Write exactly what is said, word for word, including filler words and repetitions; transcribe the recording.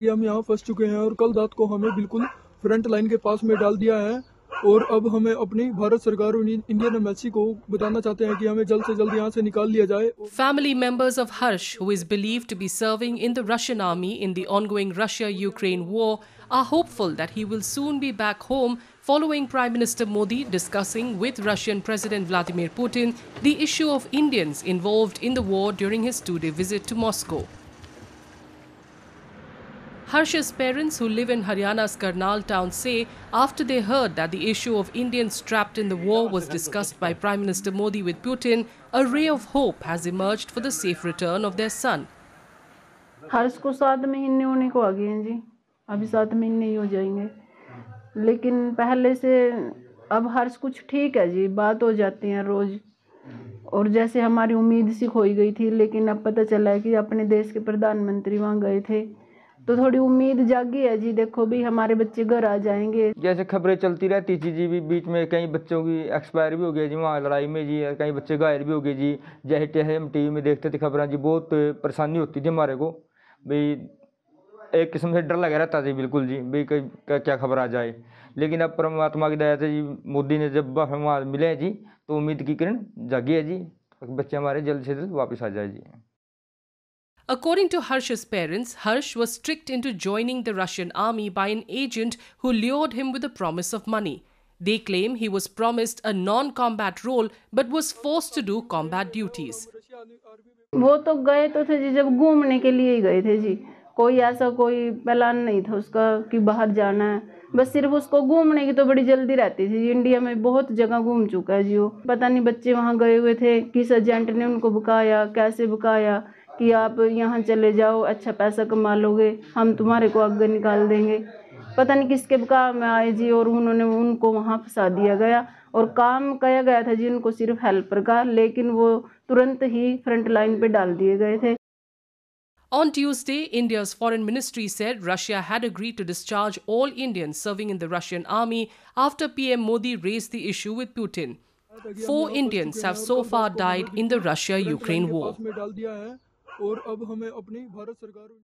हम यहाँ फंस चुके हैं और कल रात को हमें बिल्कुल फ्रंट लाइन के पास में डाल दिया है और अब हमें अपनी भारत सरकार और इंडियन एम्बेसी को बताना चाहते हैं कि हमें जल्द से जल्द यहाँ से निकाल लिया जाए। Family members of Harsh, who is believed to be serving in the Russian army in the ongoing Russia-Ukraine war, are hopeful that he will soon be back home following Prime Minister Modi discussing with Russian President Vladimir Putin the issue of Indians involved in the war during his two-day visit to Moscow. Harsh's parents, who live in Haryana's Karnal town, say after they heard that the issue of Indians trapped in the war was discussed by Prime Minister Modi with Putin, a ray of hope has emerged for the safe return of their son. हर्ष को सात महीने होने को आ गए हैं जी, अभी सात महीने ही हो जाएंगे, लेकिन पहले से अब हर्ष कुछ ठीक है जी, बात हो जाती है रोज, और जैसे हमारी उम्मीद सी खोई गई थी, लेकिन अब पता चला है कि अपने देश के प्रधानमंत्री वहाँ गए थे तो थोड़ी उम्मीद जागी है जी। देखो भी हमारे बच्चे घर आ जाएंगे। जैसे खबरें चलती रहती थी जी, बीच में कई बच्चों की एक्सपायर भी हो गए जी वहाँ लड़ाई में जी, कई बच्चे घायल भी हो गए जी। जैसे तैसे हम टीवी में देखते थे खबरें जी, बहुत परेशानी होती थी हमारे को भाई, एक किस्म से डर लगा रहता था बिल्कुल जी भाई क्या खबर आ जाए। लेकिन अब परमात्मा की दया से जी मोदी ने जब वहाँ मिले जी तो उम्मीद की किरण जागी है जी, बच्चे हमारे जल्द से जल्द वापस आ जाए जी। According to Harsh's parents, Harsh was tricked into joining the Russian army by an agent who lured him with a promise of money. They claim he was promised a non-combat role but was forced to do combat duties. वो तो गए तो थे जी, जब घूमने के लिए ही गए थे जी, कोई ऐसा कोई प्लान नहीं था उसका कि बाहर जाना है, बस सिर्फ उसको घूमने की तो बड़ी जल्दी रहती थी। इंडिया में बहुत जगह घूम चुका है जी वो, पता नहीं बच्चे वहाँ गए हुए थे, किस एजेंट ने उनको बुकाया, कैसे बुकाया कि आप यहाँ चले जाओ, अच्छा पैसा कमा लोगे, हम तुम्हारे को आगे निकाल देंगे, पता नहीं किसके बुका में आए जी, और उन्होंने उनको वहाँ फंसा दिया गया और काम किया गया था जी उनको सिर्फ हेल्पर का, लेकिन वो तुरंत ही फ्रंट लाइन पे डाल दिए गए थे। On Tuesday, India's foreign ministry said Russia had agreed to discharge all Indians serving in the Russian army after P M Modi raised the issue with Putin. Four Indians have so far died in the Russia-Ukraine war. और अब हमें अपनी भारत सरकार